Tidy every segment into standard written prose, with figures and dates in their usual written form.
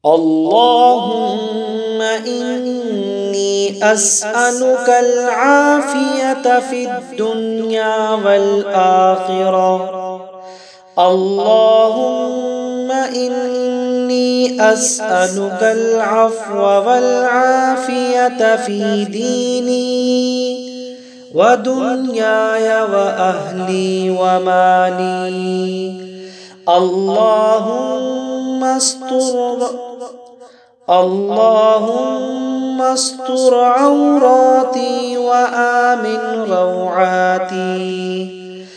اللهم إني أسألك العافية في الدنيا والآخرة. اللهم إني أسألك العفو والعافية في ديني ودنياي وأهلي ومالي. اللهم استر عوراتي وآمن روعاتي.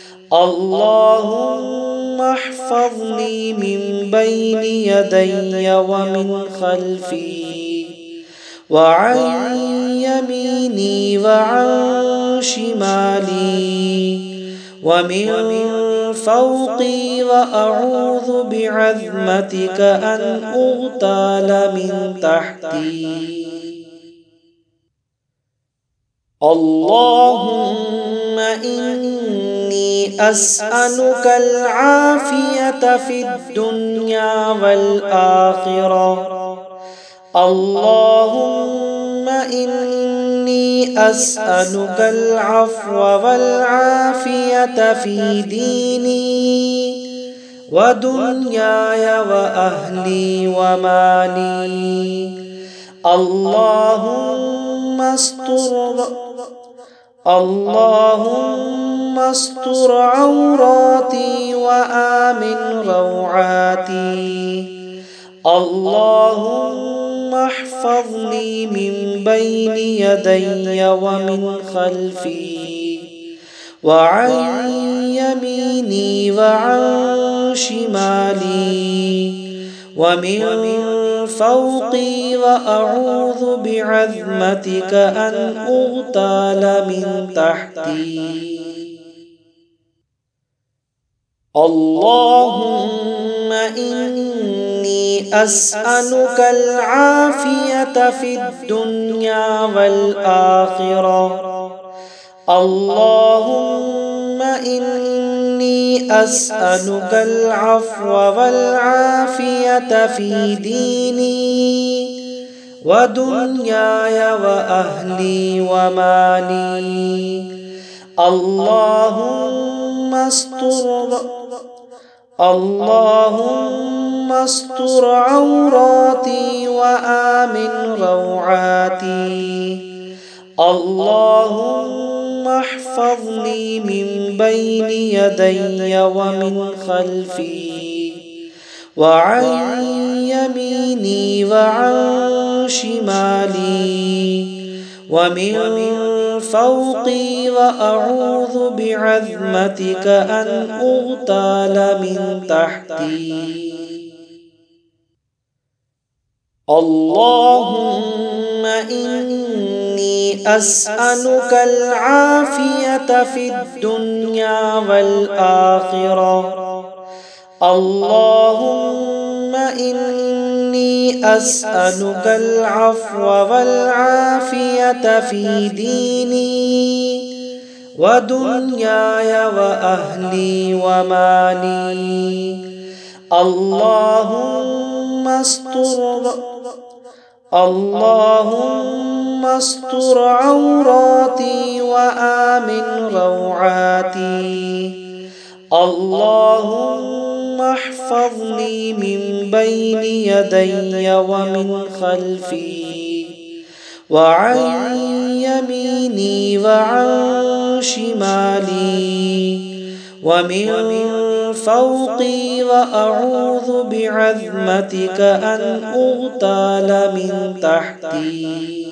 اللهم احفظني من بين يدي ومن خلفي وعن يميني وعن شمالي ومن فوقي، وأعوذ بعظمتك أن أغتال من تحتي. اللهم إني أسألك العافية في الدنيا والآخرة. اللهم إني أسألك العفو والعافية في ديني ودنياي وأهلي ومالي. اللهم استر عوراتي وآمن روعاتي. اللهم احفظني من بين يدي ومن خلفي وعن يميني وعن شمالي ومن فوقي، وأعوذ بعظمتك أن أغتال من تحتي. اللهم إني أسألك العافية في الدنيا والآخرة. اللهم إني أسألك العفو والعافية في ديني ودنياي وأهلي ومالي. اللهم استر عوراتي وآمن روعاتي. اللهم احفظني من بين يدي ومن خلفي وعن يميني وعن شمالي ومن فوقي، وأعوذ بعظمتك أن أغتال من تحتي. اللهم إني أسألك العافية في الدنيا والآخرة. اللهم إني أسألك العفو والعافية في ديني ودنياي وأهلي ومالي. اللهم استر عوراتي وآمن روعاتي. اللهم احفظني من بين يدي ومن خلفي وعن يميني وعن شمالي ومن فوقي، وأعوذ بعظمتك أن أغتال من تحتي.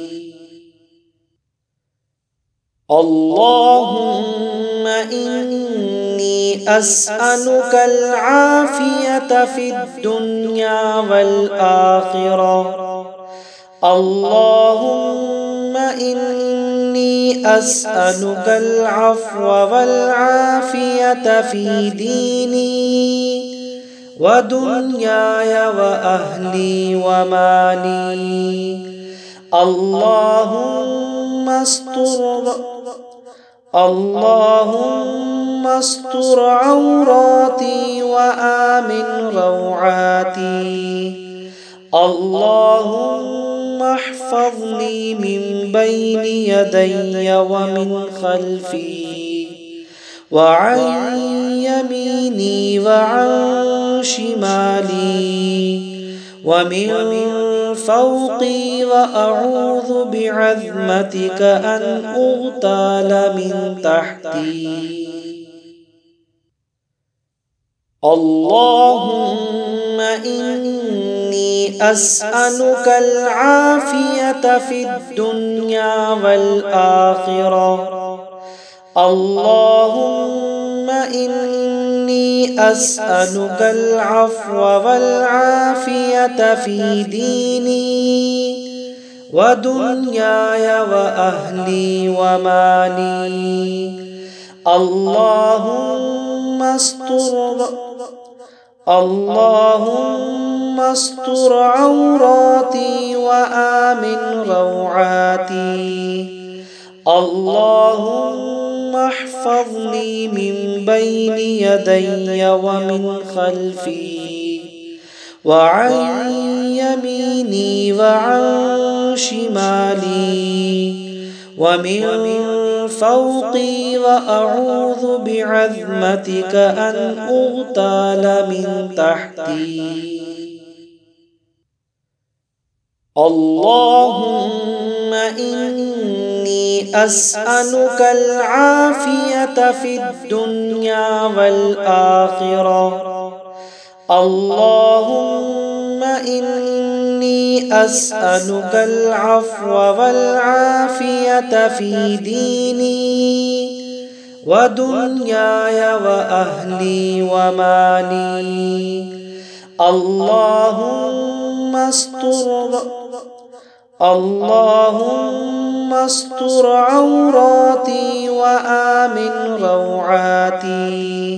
اللهم إني أسألك العافية في الدنيا والآخرة. اللهم إني أسألك العفو والعافية في ديني ودنياي وأهلي ومالي. اللهم استر عوراتي وآمن روعاتي. اللهم احفظني من بين يدي ومن خلفي وعن يميني وعن شمالي ومن فوقي وأعوذ بعظمتك أن أغتال من تحتي. اللهم إني أسألك العافية في الدنيا والآخرة. اللهم إني أسألك العفو والعافية في ديني ودنياي وأهلي ومالي. اللهم استر عوراتي وآمن روعاتي. اللهم احفظني من بين يدي ومن خلفي وعن يميني وعن شمالي ومن فوقي وأعوذ بعظمتك أن أغتال من تحتي. اللهم إني أسألك العافية في الدنيا والآخرة. اللهم إني أسألك العفو والعافية في ديني ودنياي وأهلي ومالي. اللهم استر عوراتي وآمن روعاتي.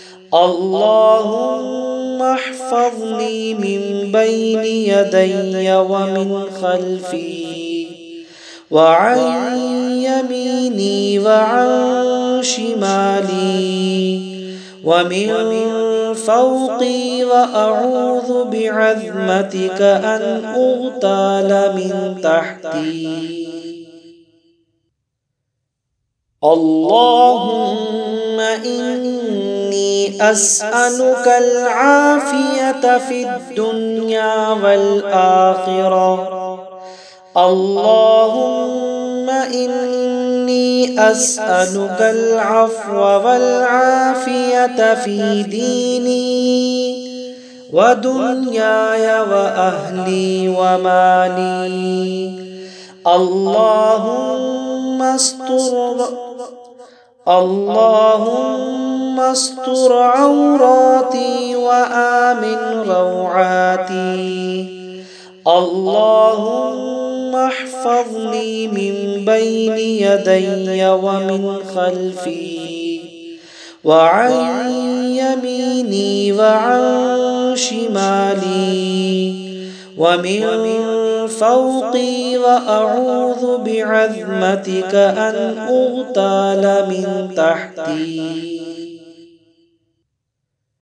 اللهم احفظني من بين يدي ومن خلفي وعن يميني وعن شمالي ومن فوقي وأعوذ بعظمتك أن أغتال من تحتي. اللهم إني أسألك العافية في الدنيا والآخرة. اللهم إني أسألك العفو والعافية في ديني ودنياي وأهلي ومالي. اللهم استر عوراتي وآمن روعاتي. اللهم احفظني من بين يدي ومن خلفي وعن يميني وعن شمالي ومن فوقي وأعوذ بعظمتك أن أغتال من تحتي.